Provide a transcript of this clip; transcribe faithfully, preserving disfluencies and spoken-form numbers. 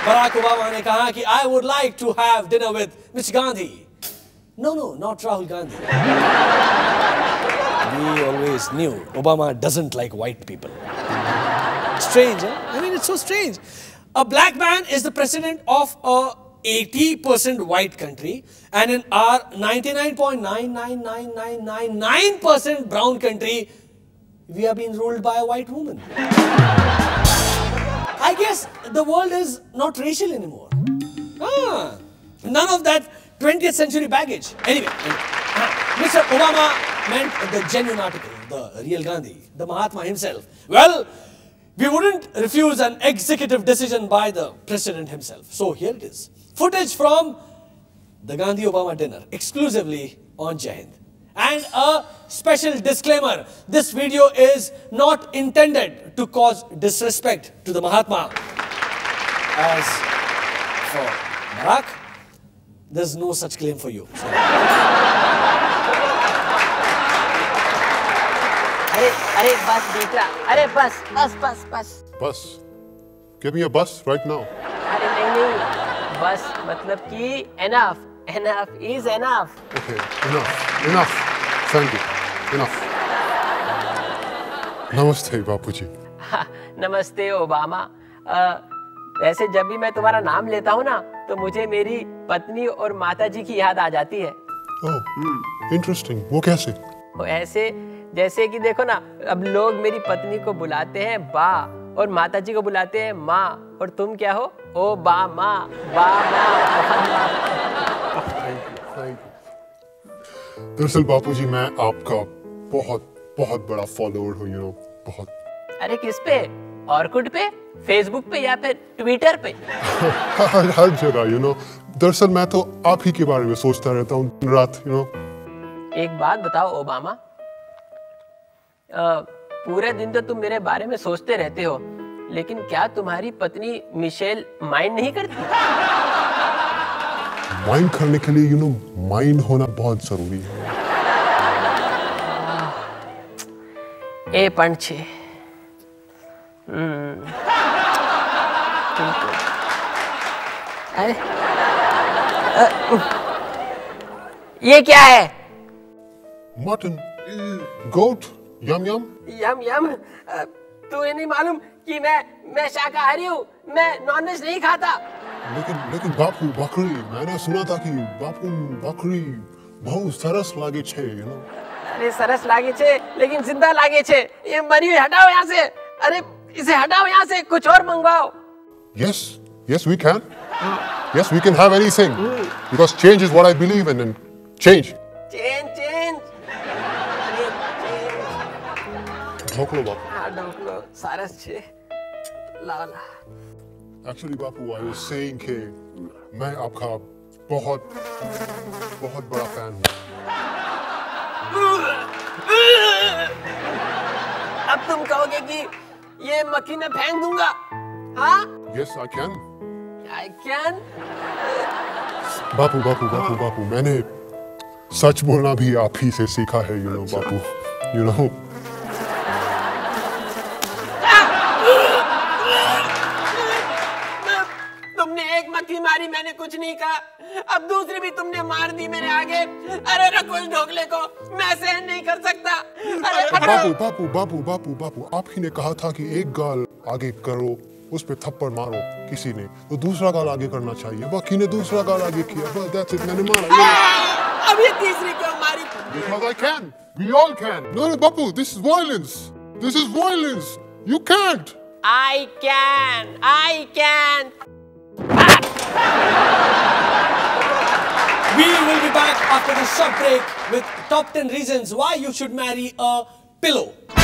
Barack Obama ने कहा कि I would like to have dinner with Mister Gandhi. No, no, not Rahul Gandhi. We always knew Obama doesn't like white people. Strange, huh? I mean, it's so strange. A black man is the president of a eighty percent white country, and in our ninety-nine point nine nine nine nine nine nine percent brown country, we are being ruled by a white woman. I guess the world is not racial anymore. Ah, none of that twentieth century baggage. Anyway, anyway. Mister Obama meant the genuine article, the real Gandhi, the Mahatma himself. Well, we wouldn't refuse an executive decision by the president himself. So here it is. Footage from the Gandhi-Obama dinner, exclusively on Jai Hind. And a special disclaimer, this video is not intended to cause disrespect to the Mahatma. As for Barack, there's no such claim for you. So. Arey, arey, bus, beta. Arey, bus, bus, bus, bus. Bus? Give me a bus right now. Arey, nahi, nahi. Bus, matlab ki enough. Enough is enough. Okay, enough, enough. Thank you. Enough. Namaste, Bapuji. नमस्ते Obama. वैसे जब भी मैं तुम्हारा नाम लेता हूँ ना, तो मुझे मेरी पत्नी और माताजी की याद आ जाती है. Oh, interesting. वो कैसे? वो ऐसे जैसे कि देखो ना, अब लोग मेरी पत्नी को बुलाते हैं बा और माताजी को बुलाते हैं माँ, और तुम क्या हो? ओबामा, बामा. दरअसल बापूजी मैं आपका बहुत बहुत बड़ा फॉलोअर हूँ, यू नो, बहुत. अरे किस पे? ऑर्कुड पे, फेसबुक पे या फिर ट्विटर पे? हर हर जगह, यू नो. दरअसल मैं तो आप ही के बारे में सोचता रहता हूँ दिन रात, यू नो. एक बात बताओ ओबामा, पूरे दिन तो तुम मेरे बारे में सोचते रहते हो, लेकिन क्या तुम्हारी पत्नी मिशेल माइंड नहीं करती? माइंड करने के लिए, यू नो, माइंड होना बहुत जरूरी है. ए पंछी. हम्म. अरे ये क्या है? Mutton. Goat. Yum yum. Yum yum. तुम्हें नहीं मालूम कि मैं मैं शाकाहारी हूँ, मैं नॉनवेज नहीं खाता. लेकिन लेकिन बापू बकरी, मैंने सुना था कि बापू बकरी बहुत सरस लागे छे, यू नो. अरे सरस लागे छे, लेकिन जिंदा लागे छे. ये मरी हुई हटाओ यहाँ से. अरे इसे हटाओ यहाँ से, कुछ और मंगवाओ. Yes, yes we can. Yes we can have anything, because change is what I believe in, and change. Change, change. अरे change. ढोकलो बापू. हाँ ढोकलो, सरस छे. ला ला. Actually Bapu, I was saying कि मैं आपका बहुत बहुत बड़ा फैन हूँ. अब तुम कहोगे कि ये मक्खी में फेंक दूंगा, हाँ? Yes I can. I can. बापू बापू बापू बापू मैंने सच बोलना भी आप ही से सीखा है, you know Bapu, you know. तुमने एक मक्खी मारी, मैंने कुछ नहीं कहा. अब दूसरी भी तुमने मार दी मेरे आगे. अरे रखो इस ढोकले को, मैं सहन नहीं कर सकता. अरे बापू बापू बापू बापू बापू आप ही ने कहा था कि एक गाल आगे करो, उस पे थप्पड़ मारो किसी ने, तो दूसरा गाल आगे करना चाहिए. बाकी ने दूसरा गाल आगे किया, बस दैट्स इट. मैंने मारा. अब ये तीसरी क्यों मारी? Because I can. We all can. No, no, Bapu, this is violence. This is violence. You can't. I can. I can. We will be back after this short break with top ten reasons why you should marry a pillow.